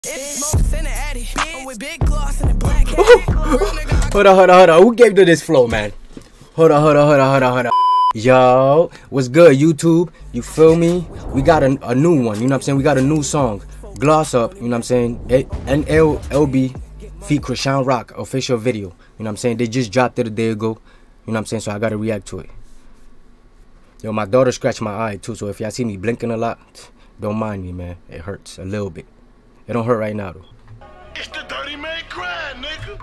Hold on. Who gave to this flow, man? Hold on. Yo, what's good, YouTube? You feel me? We got a new one, you know what I'm saying? We got a new song, Gloss Up, you know what I'm saying? NLB feat Chrisean Rock official video, you know what I'm saying? They just dropped it a day ago, you know what I'm saying? So I gotta react to it. Yo, my daughter scratched my eye too, so if y'all see me blinking a lot, don't mind me, man. It hurts a little bit. It don't hurt right now, though. It's the dirty man crying, nigga.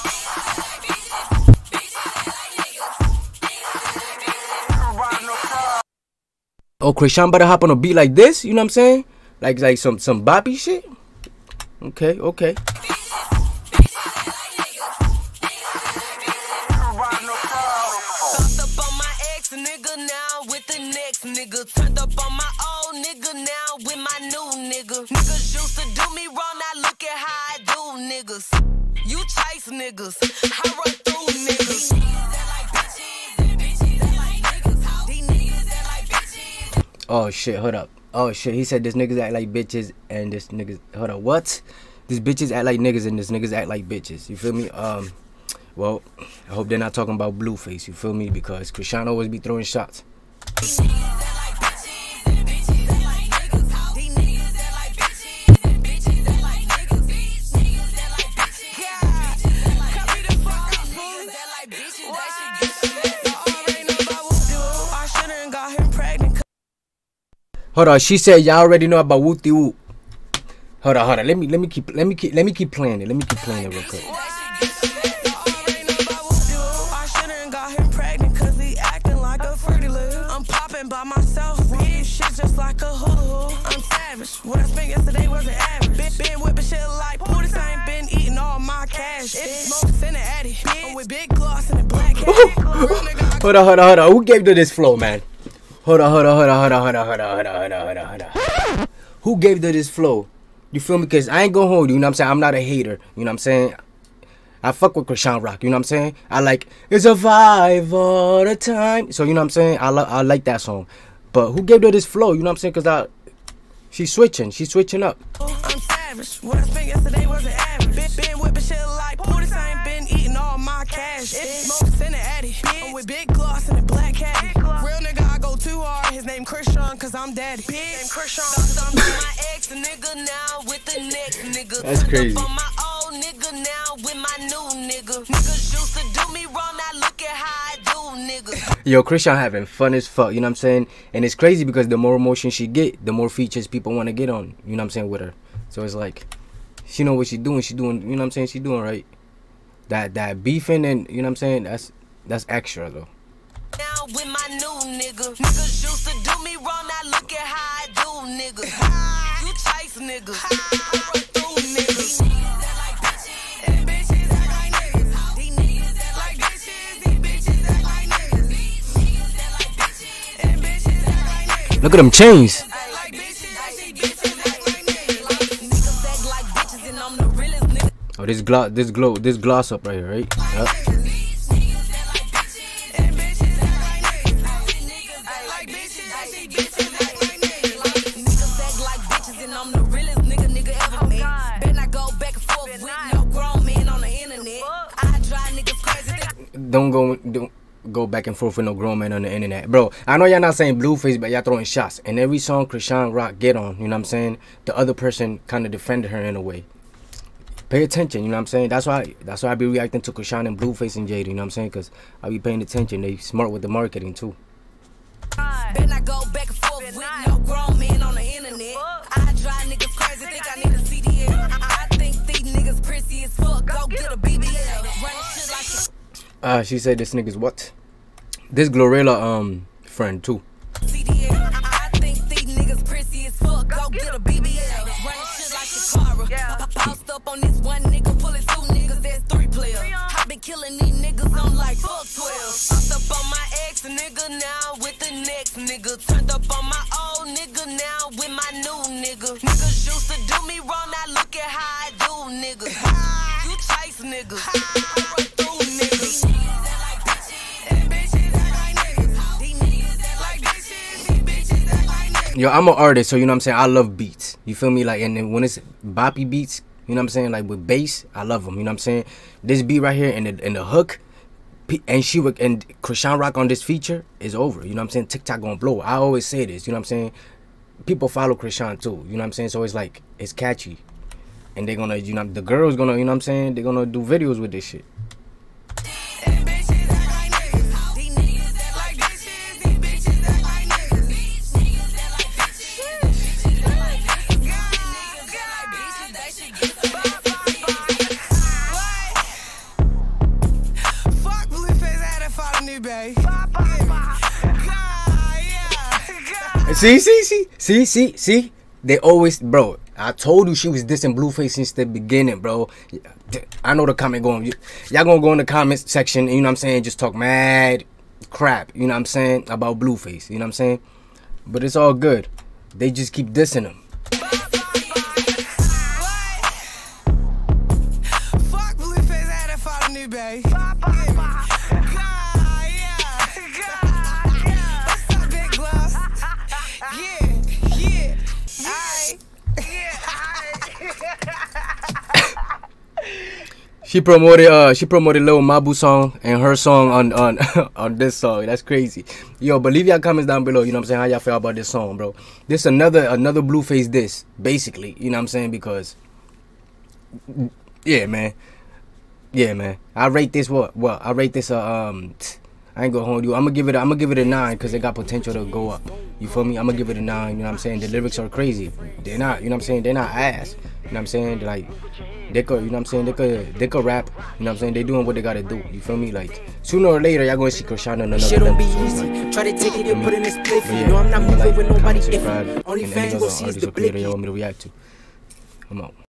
Oh, Chrisean better hop on a beat like this, you know what I'm saying? Like some boppy shit? Okay. Nigga turned up on my old nigga now with my new nigga. Niggas used to do me wrong, now look at how I do niggas. You chase niggas, I run through niggas. Oh shit, hold up. Oh shit, he said this niggas act like bitches and this niggas, hold up, what? This bitches act like niggas and this niggas act like bitches. You feel me? Well, I hope they're not talking about Blueface, you feel me? Because Chrisean always be throwing shots. Hold on, she said y'all already know about Whoopty Whoop. Hold on. Let me keep playing it. Let me keep playing it real quick. I shouldn't got him pregnant cause he acting like a fruity lip. I'm popping by myself, reading shit just like a hula hoop. I'm savage. What I spent yesterday wasn't average. Been whipping shit like Pootis, I ain't been eating all my cash. It's smokes in the Addy. I'm with big gloss and a black cat. Hold on. Who gave to this flow, man? Hold on. Who gave to this flow? You feel me? Because I ain't gonna hold you, you know what I'm saying? I'm not a hater, you know what I'm saying? I fuck with Chrisean Rock, you know what I'm saying? I like, it's a vibe all the time. So, you know what I'm saying? I like that song. But who gave to this flow, you know what I'm saying? Because she's switching up. I'm savage. What I spent yesterday wasn't average. Been whipping shit like Pootis, I ain't been eating all my cash. It's smokes in the Addy. I'm with big gloss and a black cat. Real nigga, I go too hard. His name Chrisean, cause I'm daddy. Big name Chrisean. I'm my ex nigga now with the next nigga. That's crazy. On my old nigga now with my new nigga. Niggas used to do me wrong, now look at how I do nigga. Yo, Chrisean having fun as fuck, you know what I'm saying? And it's crazy because the more emotion she get, the more features people want to get on, you know what I'm saying, with her. So it's like, she know what she doing, you know what I'm saying, she doing right. That beefing and, you know what I'm saying, that's extra though. Now with my new nigga. Niggas used to do me wrong, now look at how I do nigga. You chase niggas, I run through niggas. Look at them chains. Oh, this gloss up right here, right? Yep. Don't go back and forth with no grown man on the internet, bro. I know y'all not saying Blueface, but y'all throwing shots. And every song Chrisean Rock get on, you know what I'm saying, the other person kind of defended her in a way. Pay attention, you know what I'm saying? That's why I be reacting to Chrisean and Blueface and Jada, you know what I'm saying? Because I be paying attention. They smart with the marketing too. Then I go back and forth with no grown men on the internet. I drive niggas crazy, think I need a CDL. I think these niggas prissy as fuck. Go get a BBL. Running shit like she said this nigga's what? This Glorilla friend too. CDL. I think these niggas prissy as fuck. Go get a BBL. Running shit like Shakara. Post up on this one nigga, pulling two niggas, that's 3 players. I been killing these niggas, I'm like fuck 12. Post up on my ex nigga now with the next nigga. Turned up on my old nigga now with my new nigga. Niggas used to do me wrong, now look at how I do nigga. You chase niggas, I run through niggas. Yo, I'm an artist, so you know what I'm saying, I love beats. You feel me? Like, and then when it's boppy beats, you know what I'm saying? Like with bass, I love them. You know what I'm saying? This beat right here and the hook, and Chrisean Rock on this feature is over. You know what I'm saying? TikTok gonna blow. I always say this. You know what I'm saying? People follow Chrisean too. You know what I'm saying? So it's like, it's catchy, and they're gonna, you know, the girls gonna, you know what I'm saying? They're gonna do videos with this shit. See? They always, bro. I told you she was dissing Blueface since the beginning, bro. I know the comment going. Y'all gonna go in the comment section, and, you know what I'm saying, just talk mad crap, you know what I'm saying, about Blueface, you know what I'm saying? But it's all good. They just keep dissing him. Fuck Blueface, I had to follow me, babe. She promoted Lil Mabu song and her song on on this song. That's crazy. Yo, but leave y'all comments down below, you know what I'm saying, how y'all feel about this song, bro. This another Blueface diss, basically, you know what I'm saying, because yeah, man. I rate this I rate this I ain't gonna hold you. I'm gonna give it a 9 because it got potential to go up. You feel me? I'm gonna give it a 9. You know what I'm saying? The lyrics are crazy. They're not. You know what I'm saying? They're not ass. You know what I'm saying? Like they could. You know what I'm saying? They could rap. You know what I'm saying? They doing what they gotta do. You feel me? Like sooner or later, y'all gonna see Chrisean in another. Shit don't be easy. Try to take it and put it in this play. You know I'm not moving with nobody different. Only fans you will see is the blicky. Y'all want me to react to? Come on.